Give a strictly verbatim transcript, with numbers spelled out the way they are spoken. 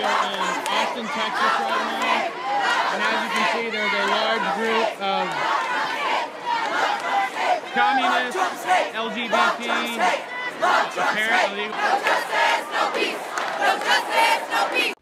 are in Austin, Texas right now. And as you can see, there's a large group of communists, L G B T, apparently. No justice, no peace. No justice, no peace.